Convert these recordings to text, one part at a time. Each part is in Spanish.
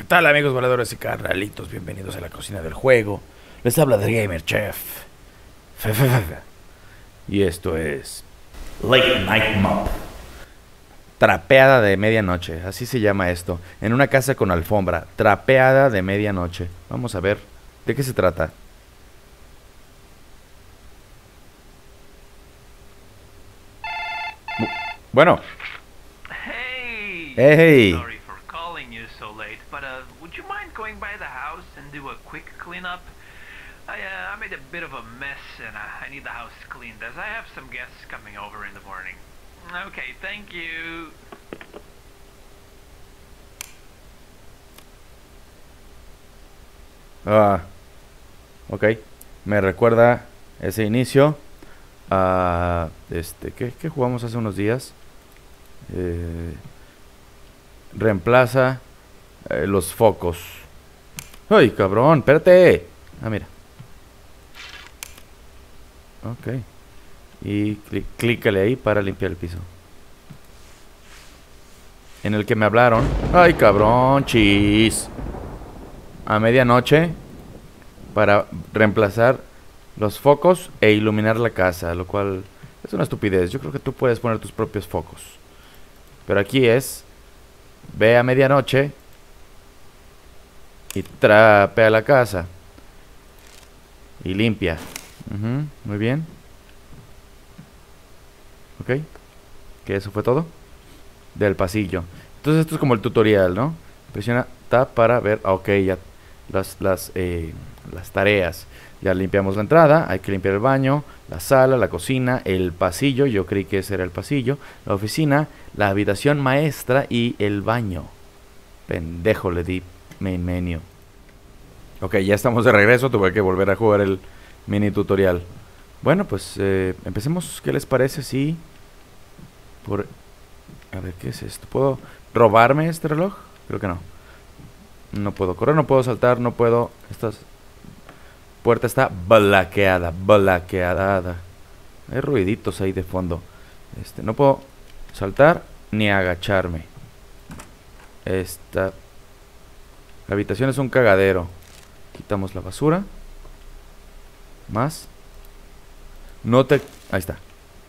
tal, amigos voladores y carnalitos? Bienvenidos a la cocina del juego. Les habla The Gamer Chef. Y esto es Late Night Mop. trapeada de medianoche. Así se llama esto. En una casa con alfombra. Trapeada de medianoche. Vamos a ver de qué se trata. Bueno. Hey! Hey. Sorry for calling you so late, but would you mind going by the house and do a quick cleanup? I made a bit of a mess and I need the house cleaned as I have some guests coming over in the morning. Okay, thank you. Ok. Me recuerda ese inicio a ¿qué jugamos hace unos días? Reemplaza los focos. ¡Ay, cabrón! ¡Espérate! Ah, mira. Ok. Y clícale ahí para limpiar el piso. En el que me hablaron. ¡Ay, cabrón! ¡Chis! A medianoche. Para reemplazar los focos e iluminar la casa. Lo cual es una estupidez. Yo creo que tú puedes poner tus propios focos. Pero aquí es: ve a medianoche y trapea la casa y limpia. Muy bien. Ok. Que eso fue todo del pasillo. Entonces esto es como el tutorial, ¿no? Presiona Tab para ver. Ok, ya las tareas. Ya limpiamos la entrada. Hay que limpiar el baño, la sala, la cocina, el pasillo. Yo creí que ese era el pasillo. La oficina, la habitación maestra y el baño. Pendejo, le di main menu. Ok, ya estamos de regreso. Tuve que volver a jugar el mini tutorial. Bueno, pues empecemos. ¿Qué les parece si a ver, ¿qué es esto? ¿Puedo robarme este reloj? Creo que no. No puedo correr, no puedo saltar, no puedo. Esta puerta está bloqueada. Hay ruiditos ahí de fondo. No puedo saltar ni agacharme. La habitación es un cagadero. Quitamos la basura. Más. Ahí está.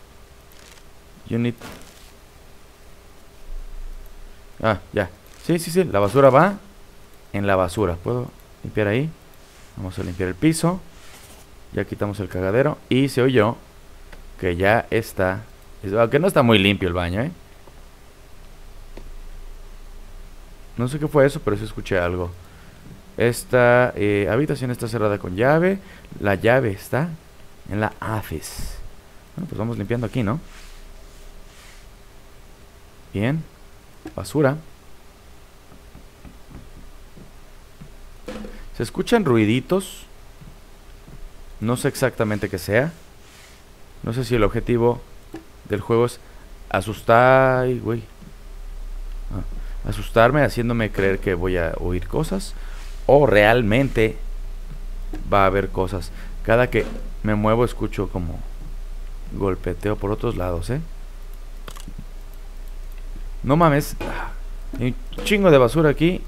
Ya. Sí, la basura va en la basura. ¿Puedo limpiar ahí? Vamos a limpiar el piso. Ya quitamos el cagadero. Y se oyó que ya está. Aunque no está muy limpio el baño, ¿eh? No sé qué fue eso, pero sí escuché algo. Esta habitación está cerrada con llave. La llave está en la office. Bueno, pues vamos limpiando aquí, ¿no? Bien. Basura. Se escuchan ruiditos. No sé exactamente qué sea. No sé si el objetivo del juego es asustar. Ay, güey. Asustarme haciéndome creer que voy a oír cosas. O realmente va a haber cosas. Cada que me muevo escucho como golpeteo por otros lados, ¿eh? No mames. Hay un chingo de basura aquí.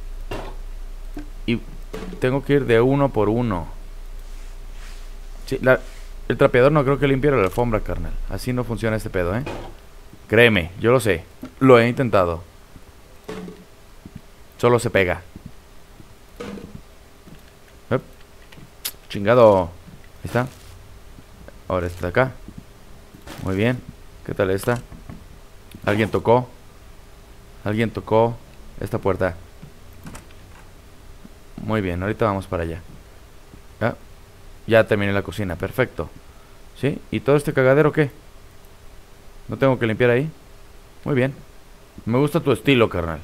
Y tengo que ir de uno por uno. Sí, el trapeador no creo que limpiara la alfombra, carnal. Así no funciona este pedo, ¿eh? Créeme, yo lo sé. Lo he intentado. Solo se pega. Chingado. Ahí está. Ahora está acá. Muy bien. ¿Qué tal esta? ¿Alguien tocó? ¿Alguien tocó esta puerta? Muy bien, ahorita vamos para allá. Ya terminé la cocina, perfecto. ¿Sí? ¿Y todo este cagadero qué? ¿No tengo que limpiar ahí? Muy bien. Me gusta tu estilo, carnal.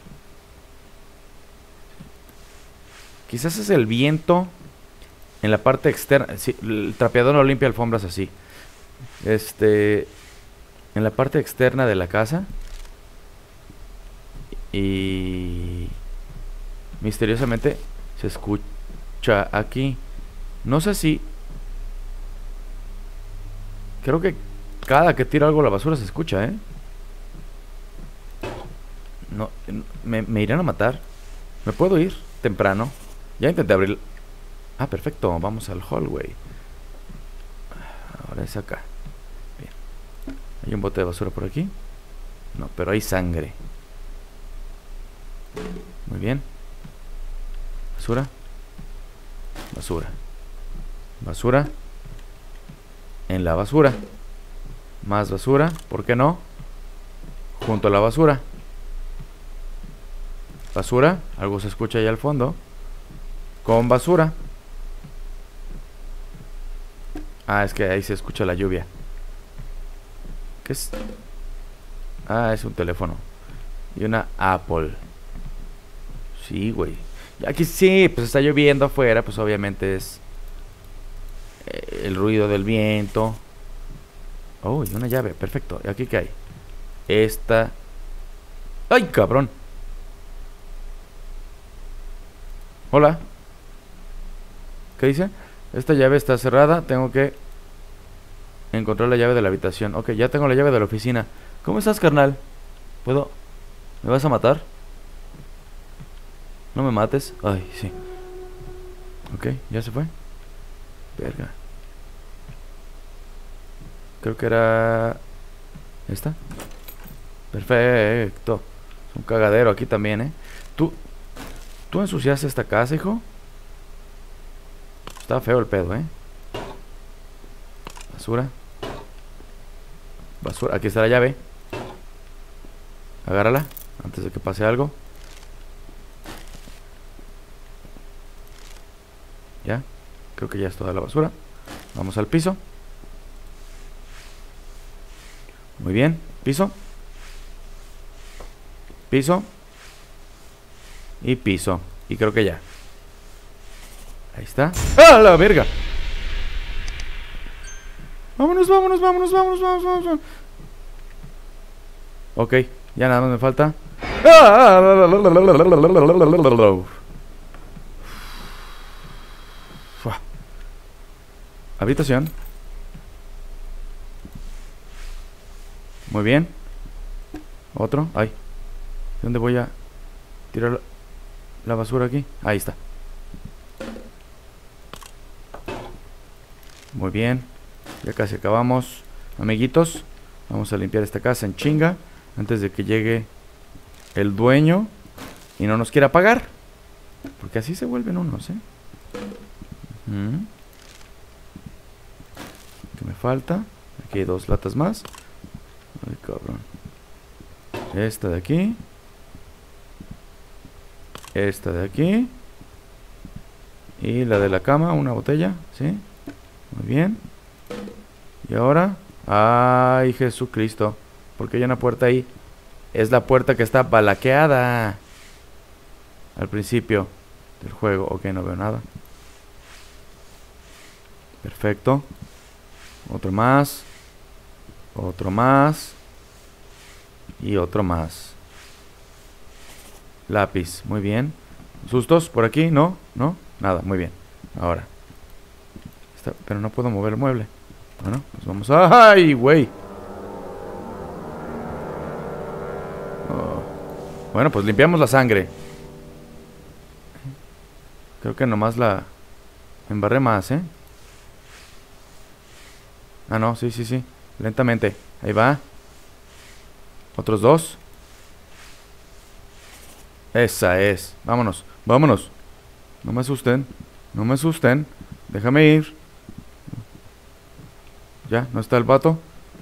Quizás es el viento en la parte externa. Sí, el trapeador no limpia alfombras así. En la parte externa de la casa. Y misteriosamente se escucha aquí. No sé si. Creo que cada que tiro algo a la basura se escucha, ¿eh? No, me irán a matar. Me puedo ir temprano. Ya intenté abrir. Ah, perfecto, vamos al hallway. Ahora es acá. Bien. ¿Hay un bote de basura por aquí? No, pero hay sangre. Muy bien. Basura. Basura. Basura. En la basura. Más basura, ¿por qué no? Junto a la basura. Basura, algo se escucha ahí al fondo. Con basura. Ah, es que ahí se escucha la lluvia. ¿Qué es? Ah, es un teléfono. Y una Apple. Sí, güey. Y aquí sí, pues está lloviendo afuera. Pues obviamente es el ruido del viento. Oh, y una llave, perfecto. ¿Y aquí qué hay? Esta. ¡Ay, cabrón! Hola. ¿Qué dice? Esta llave está cerrada. Tengo que encontrar la llave de la habitación. Ok, ya tengo la llave de la oficina. ¿Cómo estás, carnal? ¿Puedo? ¿Me vas a matar? No me mates. Ay, sí. Ok, ya se fue. Verga. Creo que era esta. Perfecto. Es un cagadero aquí también, ¿eh? ¿Tú ensuciaste esta casa, hijo? Está feo el pedo, ¿eh? Basura. Basura. Aquí está la llave. Agárrala antes de que pase algo. Ya. Creo que ya es toda la basura. Vamos al piso. Muy bien. Piso. Piso. Y piso. Y creo que ya. Ahí está. ¡Ah, la verga! Vámonos, vámonos, vámonos, vámonos, vámonos, vámonos. Ok, ya nada más me falta. Habitación. Muy bien. Otro. Ay. ¿Dónde voy a tirar la basura aquí? Ahí está. Muy bien. Ya casi acabamos, amiguitos. Vamos a limpiar esta casa en chinga antes de que llegue el dueño y no nos quiera pagar. Porque así se vuelven unos, ¿eh? ¿Qué me falta? Aquí hay 2 latas más. Ay, cabrón. Esta de aquí. Esta de aquí. Y la de la cama, una botella, ¿sí? Muy bien. Y ahora, ay, Jesucristo, porque hay una puerta ahí. Es la puerta que está balaqueada al principio del juego. Ok, no veo nada. Perfecto. Otro más. Otro más. Y otro más. Lápiz, muy bien. ¿Sustos por aquí? ¿No? ¿No? Nada, muy bien. Ahora. Pero no puedo mover el mueble. Bueno, pues vamos a... ¡Ay, güey! Oh. Bueno, pues limpiamos la sangre. Creo que nomás la embarré más, ¿eh? Ah, no, sí, sí, sí. Lentamente. Ahí va. Otros 2. Esa es. Vámonos, vámonos. No me asusten. No me asusten. Déjame ir. Ya, ¿no está el vato?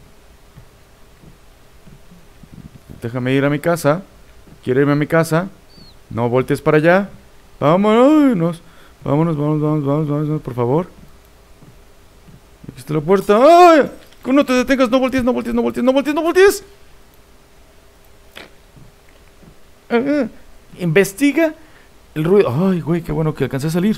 Déjame ir a mi casa. Quiero irme a mi casa. No voltees para allá. Vámonos. Vámonos, vámonos, vámonos, vámonos, vámonos, por favor. Aquí está la puerta. ¡Ay! No te detengas, no voltees, no voltees, no voltees, no voltees, no voltees. Investiga el ruido. Ay, güey, qué bueno que alcancé a salir.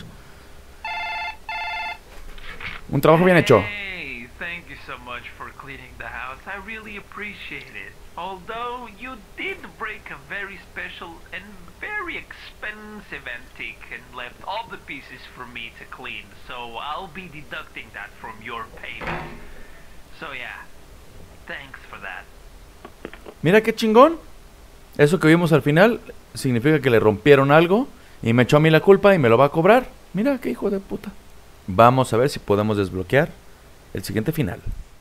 Un trabajo bien hecho. Hey, thank you so much for cleaning the house. I really appreciate it. Although you did break a very special and very expensive antique and left all the pieces for me to clean, so I'll be deducting that from your payment. So yeah, thanks for that. Mira qué chingón. Eso que vimos al final significa que le rompieron algo y me echó a mí la culpa y me lo va a cobrar. Mira, qué hijo de puta. Vamos a ver si podemos desbloquear el siguiente final.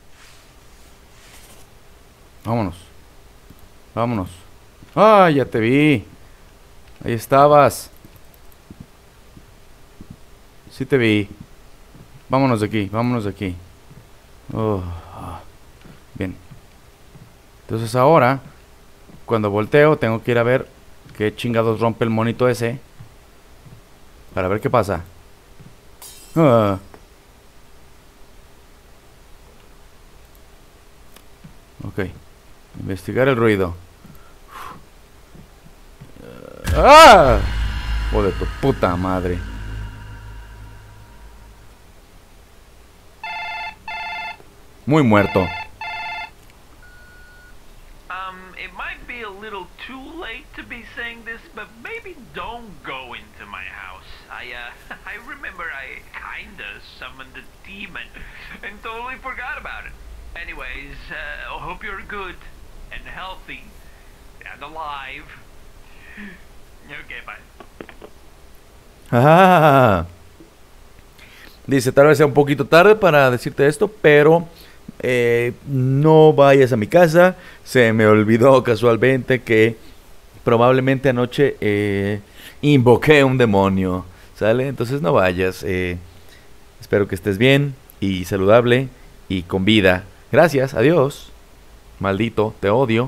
Vámonos. Vámonos. ¡Ah, ya te vi! Ahí estabas. Sí te vi. Vámonos de aquí, vámonos de aquí. Oh, bien. Entonces ahora, cuando volteo, tengo que ir a ver qué chingados rompe el monito ese. Para ver qué pasa. Ah. Ok. Investigar el ruido. ¡Ah! Joder, tu puta madre. Muy muerto. It might be a little too late to be saying this, but maybe don't go into my house. I remember I kinda summoned a demon and totally forgot about it. Anyways, I hope you're good and healthy and alive. Okay, bye. Ah. Dice, tal vez sea un poquito tarde para decirte esto, pero no vayas a mi casa. Se me olvidó casualmente que probablemente anoche invoqué un demonio, ¿sale? Entonces no vayas. Espero que estés bien y saludable y con vida. Gracias, adiós. Maldito, te odio.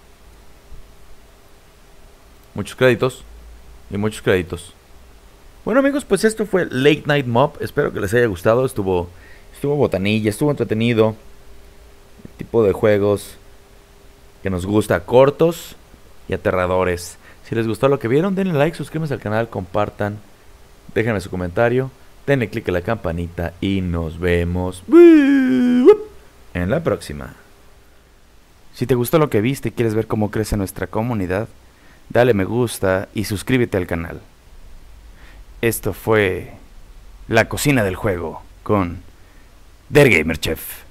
Muchos créditos y muchos créditos. Bueno amigos, pues esto fue Late Night Mob. Espero que les haya gustado. Estuvo botanilla, estuvo entretenido. El tipo de juegos que nos gusta, cortos y aterradores. Si les gustó lo que vieron, denle like, suscríbanse al canal, compartan, déjenme su comentario, denle click a la campanita y nos vemos en la próxima. Si te gustó lo que viste y quieres ver cómo crece nuestra comunidad, dale me gusta y suscríbete al canal. Esto fue La Cocina del Juego con Der Gamer Chef.